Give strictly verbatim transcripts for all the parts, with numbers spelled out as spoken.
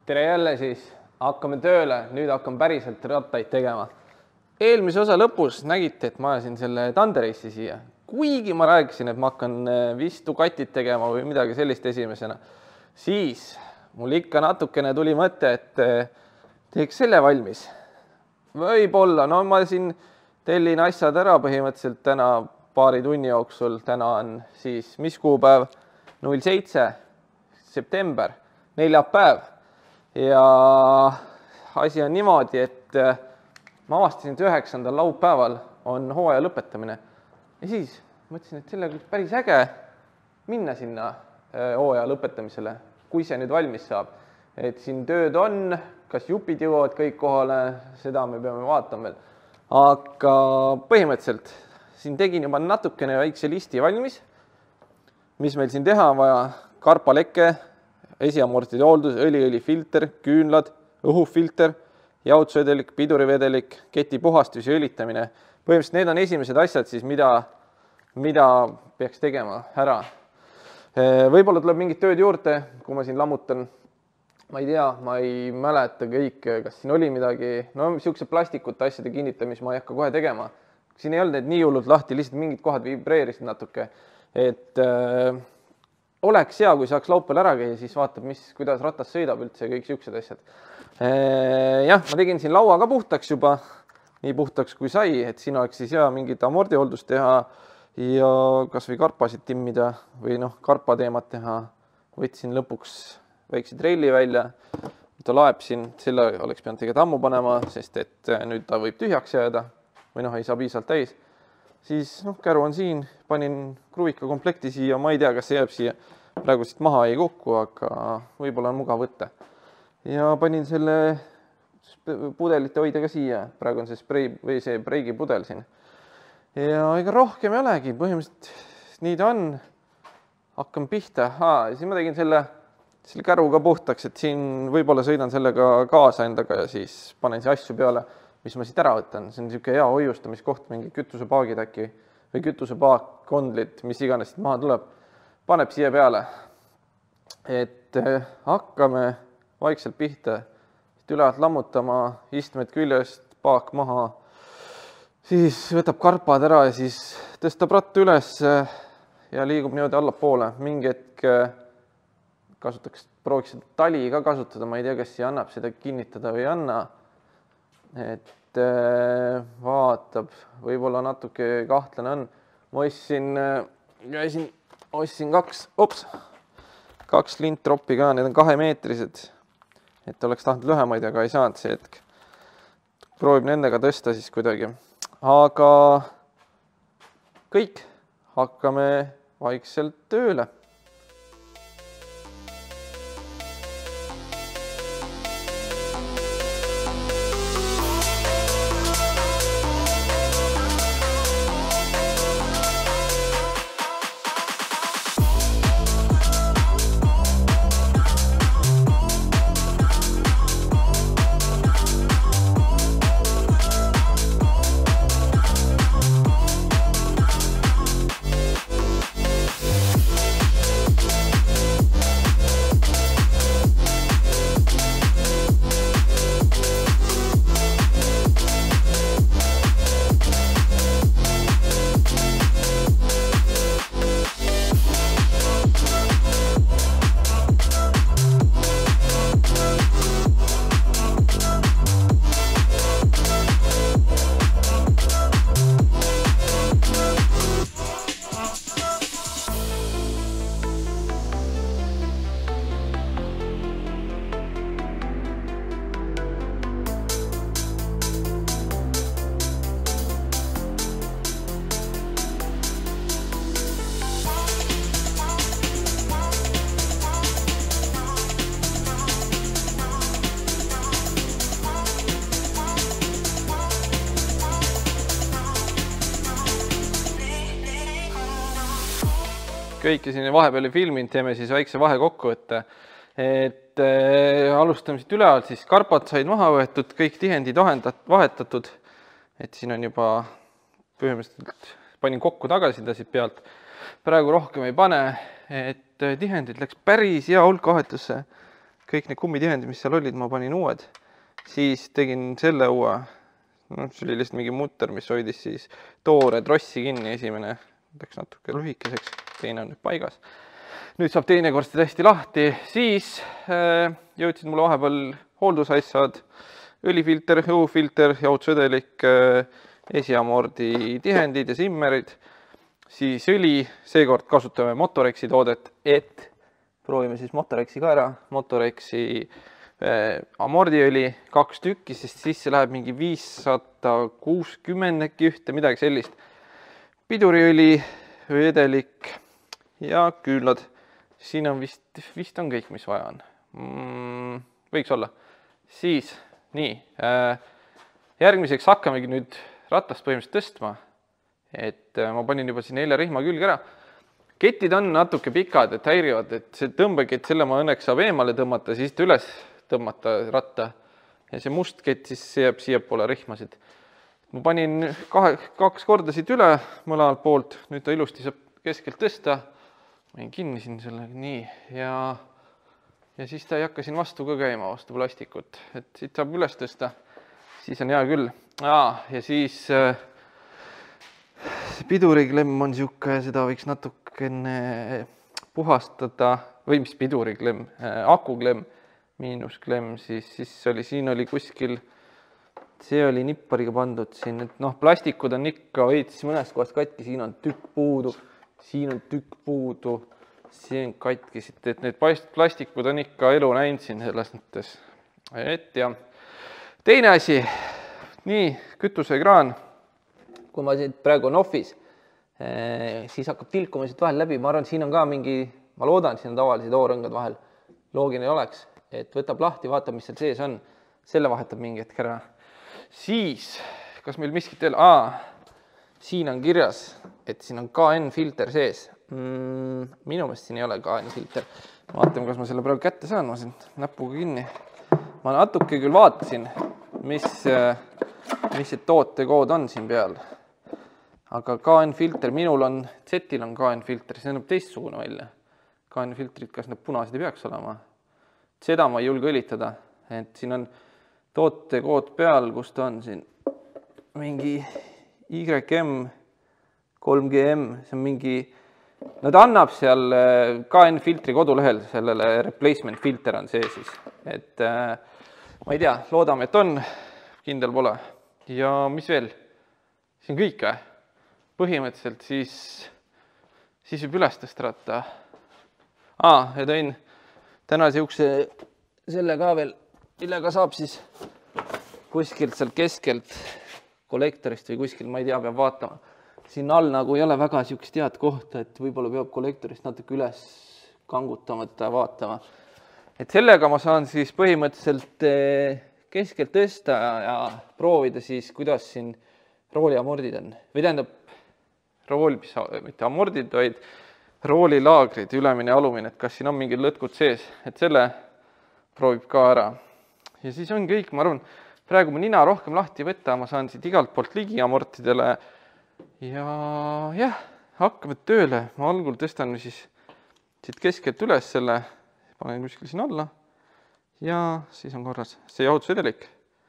tere jälle siis, hakkame tööle, nüüd hakkame päriselt rattaid tegema. Eelmise osa lõpus nägite, et ma ajasin selle Thunderissi siia, kuigi ma rääkisin, et ma hakkan vist Ducatit tegema või midagi sellist esimesena. Siis mul ikka natukene tuli mõte, et teeks selle valmis. Võib-olla, no ma siin tellin asjad ära põhimõtteliselt täna paari tunni jooksul, täna on siis mis kuupäev? null seitse september, neljapäev. Ja asi on niimoodi, et ma avastasin, et üheksandal laupäeval on hooaja lõpetamine. Ja siis mõtlesin, et sellega päris äge minna sinna hooaja lõpetamisele, kui see nüüd valmis saab. Et siin tööd on, kas jupid jõuavad kõik kohale, seda me peame vaatama veel. Aga põhimõtteliselt siin tegin juba natukene väikse listi valmis, mis meil siin teha on vaja. Karpaleke, esiamortide hooldus, õli-õlifilter, küünlad, õhufilter, jaotusvedelik, pidurivedelik, keti puhastus ja õlitamine. Põhimõtteliselt need on esimesed asjad, siis mida, mida peaks tegema ära. Võib-olla tuleb mingid tööd juurde, kui ma siin lammutan. Ma ei tea, ma ei mäleta kõik, kas siin oli midagi. No niisuguse plastikute asjade kinnitamist ma ei hakka kohe tegema. Siin ei olnud need nii hullult lahti, lihtsalt mingid kohad vibreerisid natuke. Et äh, oleks hea, kui saaks laupäeval ära käia, siis vaatab, mis, kuidas ratas sõidab üldse ja kõik siuksed asjad. Äh, jah, ma tegin siin laua ka puhtaks juba, nii puhtaks kui sai, et siin oleks siis hea mingit amordihooldust teha ja kas või karpasid timmida või noh, karpa teemat teha. Võtsin lõpuks väikse trelli välja, ta laeb siin, selle oleks pidanud tegelikult ammu panema, sest et nüüd ta võib tühjaks jääda või noh, ei saa piisavalt täis. Siis noh, käru on siin, panin kruvika komplekti siia, ma ei tea, kas see jääb siia praegu siit maha ei kokku, aga võib-olla on mugav võtta. Ja panin selle pudelite hoida ka siia, praegu on see sprei või see breigi pudel siin. Ja ega rohkem ei olegi, põhimõtteliselt nii ta on. Hakkam pihta, Haa, siis ma tegin selle, selle käru ka puhtaks, et siin võib-olla sõidan sellega kaasa endaga ja siis panen siia asju peale, mis ma siit ära võtan. See on niisugune hea hoiustamiskoht, mingi kütusepaagid äkki või kütusepaak, kondlid, mis iganes siit maha tuleb, paneb siia peale. Et hakkame vaikselt pihta, ülevalt lammutama, istmed küljest, paak maha, siis võtab karpad ära ja siis tõstab rattu üles ja liigub niimoodi allapoole. Mingi hetk kasutaks, prooviks seda tali ka kasutada, ma ei tea, kas siia annab seda kinnitada või ei anna. Et vaatab, võib-olla natuke kahtlane on. Ma ostsin, käisin, ostsin kaks, ops, kaks lintroppi ka, need on kahemeetrised. Et oleks tahtnud lühemaid, aga ei saanud see hetk. Proovib nendega tõsta siis kuidagi. Aga kõik, hakkame vaikselt tööle. Kõike siin vahepeal filminud, teeme siis väikse vahe kokkuvõtte. Et äh, alustame siit ülealt, siis karpad said maha võetud, kõik tihendid vahetatud. Et siin on juba põhimõtteliselt panin kokku tagasi siit pealt. Praegu rohkem ei pane, et tihendid läks päris hea hulk vahetusse. kõik need kummitihendid, mis seal olid, ma panin uued. Siis tegin selle uue, no, see oli lihtsalt mingi mutter, mis hoidis siis toore trossi kinni. Esimene läks natuke lühikeseks, teine on nüüd paigas. Nüüd saab teine korsti täiesti lahti. Siis äh, jõudsid mulle vahepeal hooldusasjad, õlifilter, õhufilter, jahutusvedelik, äh, esiamordi tihendid ja simmerid. Siis õli, seekord kasutame Motorexi toodet, et proovime siis Motorexi ka ära. Motorexi äh, amordiõli kaks tükki, sest sisse läheb mingi viissada kuuskümmend äkki ühte, midagi sellist. Piduriõli, vedelik ja küünlad. Siin on vist, vist on kõik, mis vaja on. Mm, võiks olla. Siis, nii, äh, järgmiseks hakkamegi nüüd ratast põhimõtteliselt tõstma. Et äh, ma panin juba siin nelja rihma külge ära. Ketid on natuke pikad, et häirivad, et see tõmbekett, selle ma õnneks saab eemale tõmmata, siis üles tõmmata ratta. Ja see must kett siis jääb siia poole rihmasid. Ma panin kahe, kaks korda siit üle mõlemalt poolt, nüüd ta ilusti saab keskelt tõsta. Panin kinni siin selle nii ja, ja siis ta ei hakka siin vastu ka käima, vastu plastikut. Et siit saab üles tõsta, siis on hea küll. Aa, ja siis äh, piduriklemm on siuke, seda võiks natukene puhastada, või mis piduriklemm, akuklemm, miinusklemm, siis, siis oli, siin oli kuskil, see oli nippariga pandud siin, et noh, plastikud on ikka veits mõnest kohast katki, siin on tükk puudu, siin on tükk puudu, siin katki, et need plastikud on ikka elu näinud siin selles mõttes. Et ja teine asi, nii, kütusekraan. Kui ma siit praegu on offis, siis hakkab tilkuma siit vahel läbi. Ma arvan, siin on ka mingi, ma loodan, siin on tavalised oorõngad vahel. Loogiline ei oleks, et võtab lahti, vaatab, mis seal sees on. Selle vahetab mingi hetk ära. Siis, kas meil miskit veel? Aa, siin on kirjas, et siin on K N filter sees. Mm, minu meelest siin ei ole K N filter. Vaatame, kas ma selle praegu kätte saan. Ma siin näpuga kinni. Ma natuke küll vaatasin, mis, mis see tootekood on siin peal. Aga K N filter, minul on, Z-il on K N filter, see näeb teistsugune välja. K N filtrid, kas need punased ei peaks olema? Seda ma ei julge õlitada, et siin on tootekood peal, kus ta on siin mingi Y M kolm G M, see on mingi, no ta annab seal K N filtri kodulehel, sellele replacement filter on see siis, et äh, ma ei tea, loodame, et on, kindel pole. Ja mis veel? See on kõik või? Põhimõtteliselt siis, siis võib üles tõsta ratta. Aa, ja tõin täna siukse selle ka veel, millega saab siis kuskilt seal keskelt kollektorist või kuskilt, ma ei tea, peab vaatama. Siin all nagu ei ole väga siukest head kohta, et võib-olla peab kollektorist natuke üles kangutamata vaatama. Et sellega ma saan siis põhimõtteliselt keskelt tõsta ja proovida siis, kuidas siin rooliamordid on. Või tähendab, rooli, mitte amordid, vaid roolilaagrid, ülemine ja alumine, et kas siin on mingid lõtkud sees, et selle proovib ka ära. Ja siis on kõik, ma arvan, praegu ma nina rohkem lahti võtta, ma saan siit igalt poolt ligi amortidele ja jah, hakkame tööle. Ma algul tõstan siis siit keskelt üles selle, panen kuskil siin alla ja siis on korras. See jahutusvedelik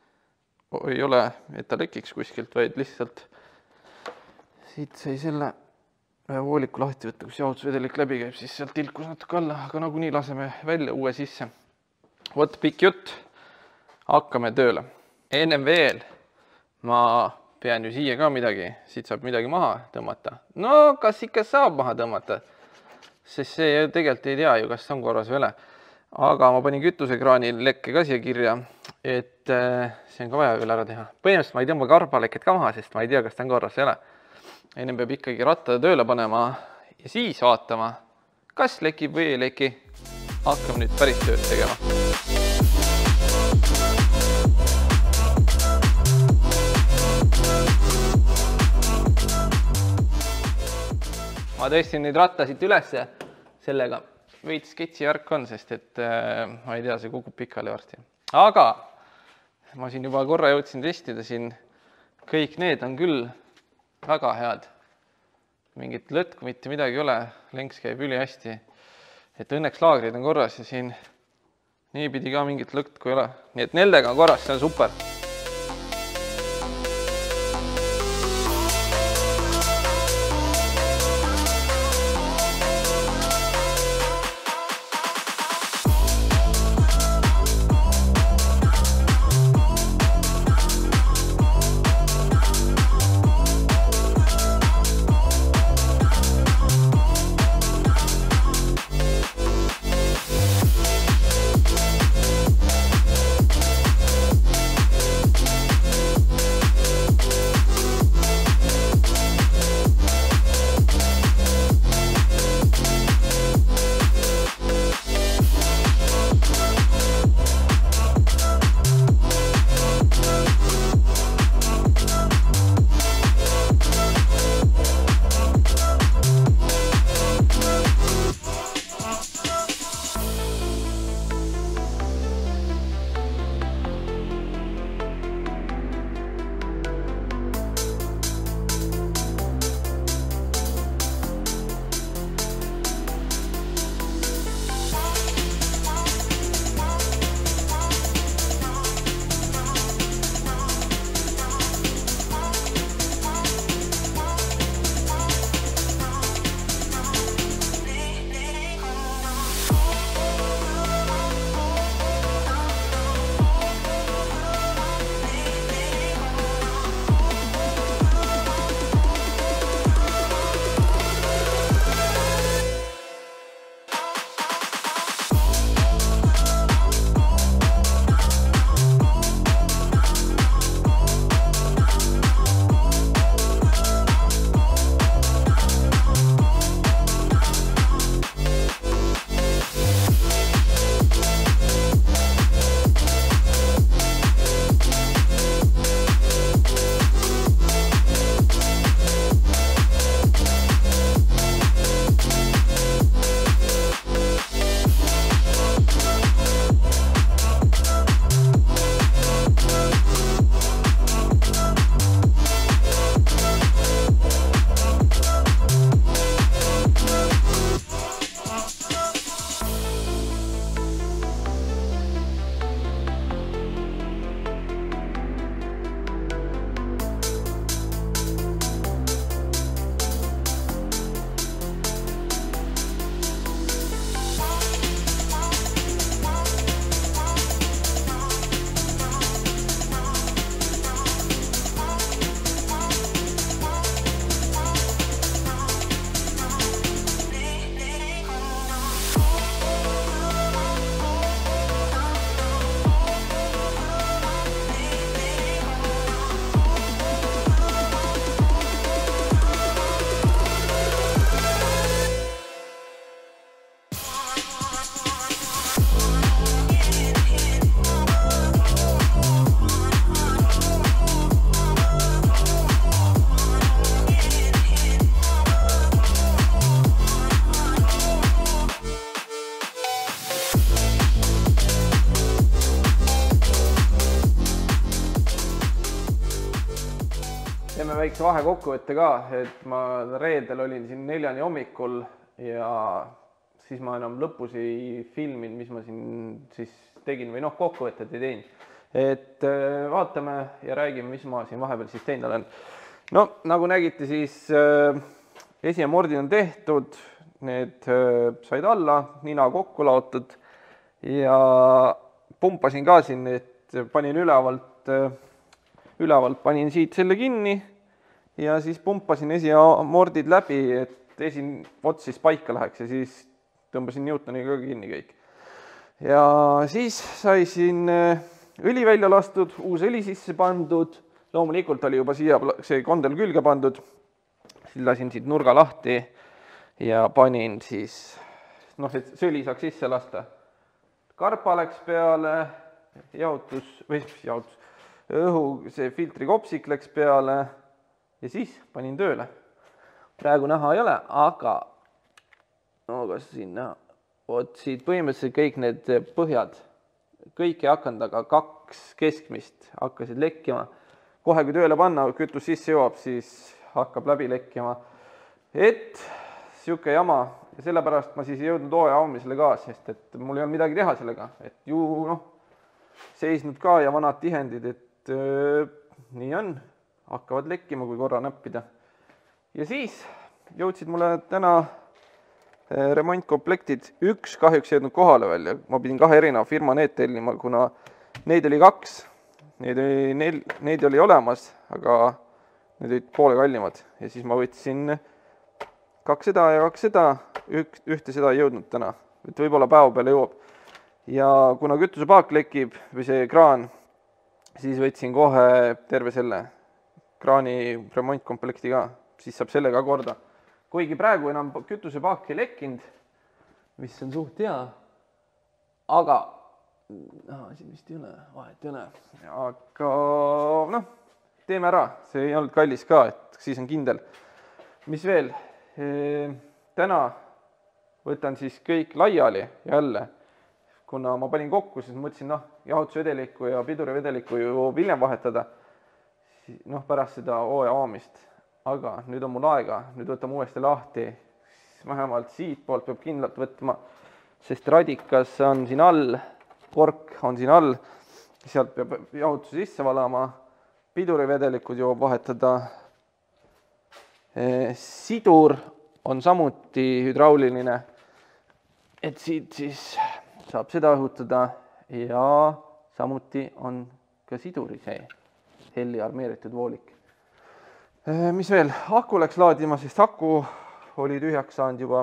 ei ole, et ta lekiks kuskilt, vaid lihtsalt siit sai selle vooliku lahti võtta, kus jahutusvedelik läbi käib, siis sealt tilkus natuke alla, aga nagunii laseme välja uue sisse. Vot pikk jutt, hakkame tööle. Ennem veel ma pean ju siia ka midagi, siit saab midagi maha tõmmata. No kas ikka saab maha tõmmata, sest see tegelikult ei tea ju, kas on korras või ole. Aga ma panin kütusekraani lekke ka siia kirja, et see on ka vaja veel ära teha. Põhimõtteliselt ma ei tõmba karbaleket ka maha, sest ma ei tea, kas ta on korras või ole. Enne peab ikkagi ratta tööle panema ja siis vaatama, kas lekib või ei leki. Hakkame nüüd päris tööd tegema. Ma tõstin neid rattasid ülesse sellega. Veits sketsi järk on, sest et ma ei tea, see kukub pikali varsti. Aga ma siin juba korra jõudsin testida siin. Kõik need on küll väga head. Mingit lõtku mitte midagi ei ole, lenks käib üli hästi. Et õnneks laagrid on korras ja siin nii pidi ka mingit lõkt kui ole. Nii et neldega on korras, see on super. Teeme väikse vahekokkuvõtte ka, et ma reedel olin siin neljani hommikul ja siis ma enam lõpus ei filminud, mis ma siin siis tegin või noh, kokkuvõtted ei teinud. Et vaatame ja räägime, mis ma siin vahepeal siis teinud olen. No nagu nägite, siis esimordid on tehtud, need said alla, nina kokku laotud ja pumpasin ka siin, et panin ülevalt Ülevalt panin siit selle kinni ja siis pumpasin esimordid läbi, et esin ots siis paika läheks ja siis tõmbasin Newtoniga kinni kõik. Ja siis sai siin õli välja lastud, uus õli sisse pandud, loomulikult oli juba siia see kondel külge pandud, siis lasin siit nurga lahti ja panin siis, noh, et see õli saaks sisse lasta. Karpa läks peale, jaotus, või jaotus, õhu see filtri kopsik läks peale ja siis panin tööle. Praegu näha ei ole, aga no kas siin näha, vot siit põhimõtteliselt kõik need põhjad, kõik ei hakanud, aga kaks keskmist hakkasid lekkima. Kohe kui tööle panna, kütus sisse jõuab, siis hakkab läbi lekkima. Et sihuke jama ja sellepärast ma siis ei jõudnud hooaja avamisele ka, sest et mul ei olnud midagi teha sellega, et ju noh, seisnud ka ja vanad tihendid, et öö, nii on, hakkavad lekkima, kui korra näppida. Ja siis jõudsid mulle täna remontkomplektid, üks kahjuks ei jõudnud kohale veel ja ma pidin kahe erineva firma need tellima, kuna neid oli kaks, neid oli, neil, neid oli olemas, aga need olid poole kallimad ja siis ma võtsin kaks seda ja kaks seda, ük, ühte seda ei jõudnud täna, et võib-olla päeva peale jõuab. Ja kuna kütusepaak lekib või see kraan, siis võtsin kohe terve selle kraani remontkomplekti ka, siis saab selle ka korda. Kuigi praegu enam kütusepaak ei lekkinud, mis on suht hea, aga no, siin vist ei ole, vahet ei ole, aga noh, teeme ära, see ei olnud kallis ka, et siis on kindel. Mis veel? E, täna võtan siis kõik laiali jälle, kuna ma panin kokku, siis mõtlesin, noh, jahutusvedeliku ja pidurivedeliku ju hiljem vahetada, noh, pärast seda hooaja avamist. Aga nüüd on mul aega, nüüd võtame uuesti lahti, vähemalt siit poolt peab kindlalt võtma, sest radikas on siin all, kork on siin all, sealt peab jahutuse sisse valama, pidurivedelikud jõuab vahetada, sidur on samuti hüdrauliline, et siit siis saab seda õhutada ja samuti on ka siduri see helli armeeritud voolik. Mis veel? Aku läks laadima, sest aku oli tühjaks saanud juba.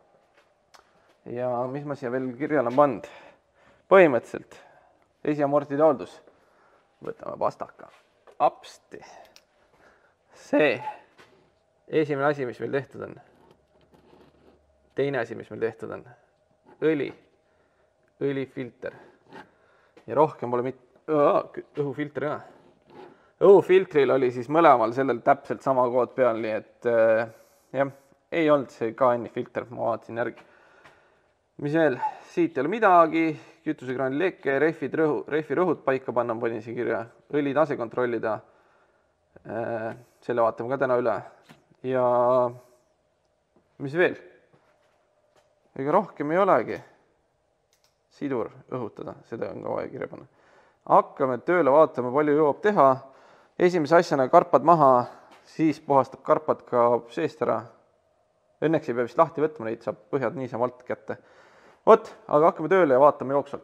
Ja mis ma siia veel kirjale on pannud? Põhimõtteliselt esiamortide hooldus. Võtame pastaka. Apsti. See esimene asi, mis meil tehtud on. Teine asi, mis meil tehtud on. Õli. Õlifilter. Ja rohkem pole mitte õhufilter ka. Õhufiltril oli siis mõlemal sellel täpselt sama kood peal, nii et äh, jah, ei olnud see K N-i filter, ma vaatasin järgi. Mis veel? Siit ei ole midagi, kütusekraani leke, rehvid rõhu, rehvi rõhud paika panna, panin siia kirja, õli tase kontrollida, äh, selle vaatame ka täna üle. Ja mis veel? Ega rohkem ei olegi. Sidur õhutada, seda on ka vaja kirja panna. Hakkame tööle vaatama, palju jõuab teha. Esimese asjana karpad maha, siis puhastab karpad ka seest ära. Õnneks ei pea vist lahti võtma, neid saab põhjad niisama alt kätte. Vot, aga hakkame tööle ja vaatame jooksvalt.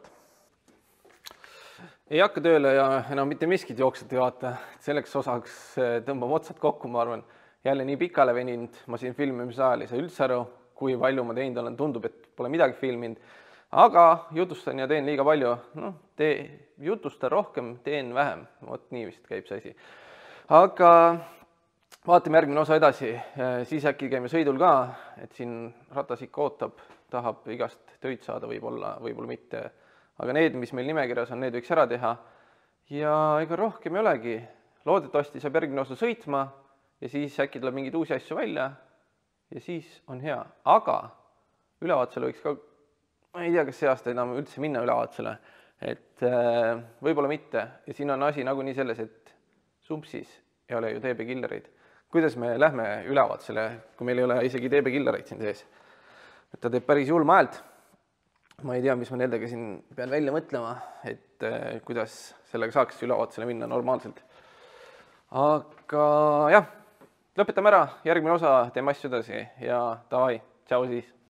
Ei hakka tööle ja enam mitte miskit jooksvalt ei vaata. Selleks osaks tõmbame otsad kokku, ma arvan. Jälle nii pikale veninud, ma siin filmimise ajal ei saa üldse aru, kui palju ma teinud olen, tundub, et pole midagi filminud. Aga jutustan ja teen liiga palju, noh, tee, jutustan rohkem, teen vähem, vot nii vist käib see asi. Aga vaatame järgmine osa edasi, siis äkki käime sõidul ka, et siin ratas ikka ootab, tahab igast töid saada võib-olla, võib-olla mitte. Aga need, mis meil nimekirjas on, need võiks ära teha. Ja ega rohkem ei olegi, loodetavasti saab järgmine osa sõitma ja siis äkki tuleb mingeid uusi asju välja ja siis on hea. Aga ülevaatusele võiks ka ma ei tea, kas see aasta enam üldse minna ülevaatusele, et äh, võib-olla mitte. Ja siin on asi nagunii selles, et sumpsis ei ole ju D B killereid. Kuidas me lähme ülevaatusele, kui meil ei ole isegi D B killereid siin sees? Et ta teeb päris julma häält. Ma ei tea, mis ma nendega siin pean välja mõtlema, et äh, kuidas sellega saaks ülevaatusele minna normaalselt. Aga jah, lõpetame ära, järgmine osa, teeme asju edasi ja davai, tšau siis!